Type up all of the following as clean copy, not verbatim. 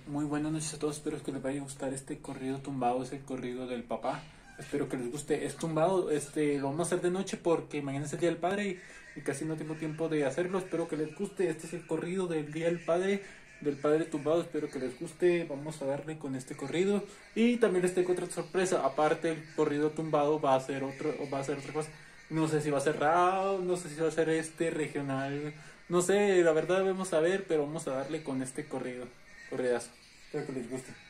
Muy buenas noches a todos, espero que les vaya a gustar este corrido tumbado, es el corrido del papá. Espero que les guste. Es tumbado, lo vamos a hacer de noche porque mañana es el Día del Padre y casi no tengo tiempo de hacerlo. Espero que les guste. Este es el corrido del Día del Padre tumbado. Espero que les guste. Vamos a darle con este corrido. Y también les tengo otra sorpresa. Aparte, el corrido tumbado va a ser otra cosa. No sé si va a ser rap, no sé si va a ser regional. No sé, la verdad vamos a ver, pero vamos a darle con este corridazo. Espero que les guste.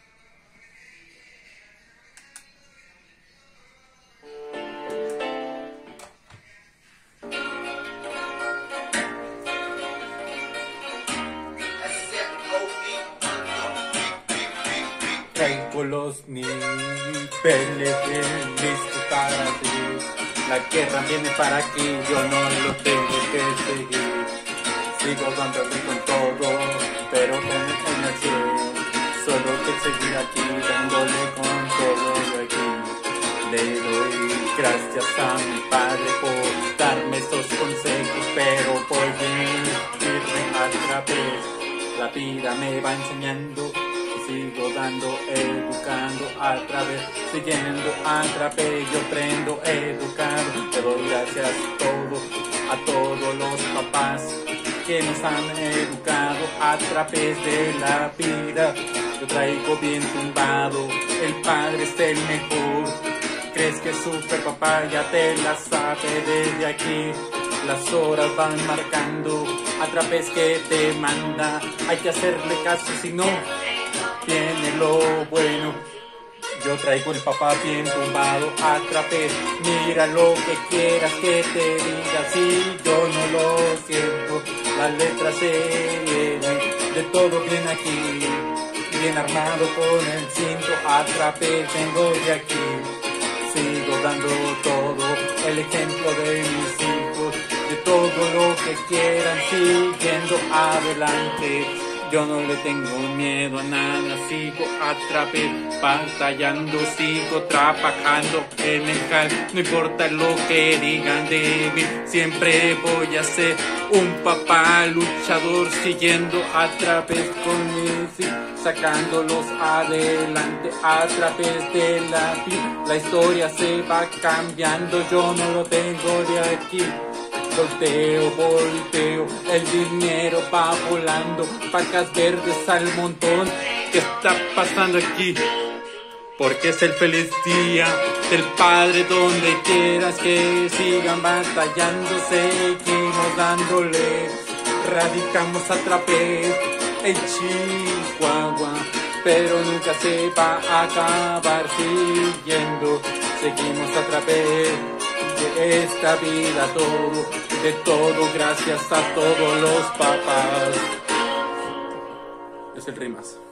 Traigo los niveles bien listos para seguir. La guerra viene para aquí, yo no lo tengo que seguir. Sigo dándole con todo, pero con energía. Solo que seguir aquí, dándole con todo de aquí. Le doy gracias a mi padre por darme estos consejos, pero voy bien firme a través. La vida me va enseñando. Sigo dando, educando a través, siguiendo a través, yo aprendo, educando. Le doy gracias a todos los papás que nos han educado a través de la vida. Yo traigo bien tumbado, el padre es el mejor. ¿Crees que super papá ya te la sabe desde aquí? Las horas van marcando a través que te manda. Hay que hacerle caso, si no tiene lo bueno. Yo traigo el papá bien tumbado a través. Mira lo que quieras que te diga, si yo no lo siento. Las letras se vienen de todo bien aquí, bien armado con el cinto a través. Vengo de aquí, sigo dando todo, el ejemplo de mis hijos, de todo lo que quieran, siguiendo adelante. Yo no le tengo miedo a nada, sigo a través, batallando, sigo trabajando en el cal. No importa lo que digan de mí, siempre voy a ser un papá luchador, siguiendo a través con mis hijos, sacándolos adelante a través de la vida. La historia se va cambiando, yo no lo tengo de aquí. Volteo, el dinero va volando, vacas verdes al montón. ¿Qué está pasando aquí? Porque es el feliz día del padre, donde quieras que sigan batallando, seguimos dándole, radicamos a través en Chihuahua, pero nunca se va a acabar siguiendo, seguimos a través de esta vida, de todo, gracias a todos los papás. Es el rimas.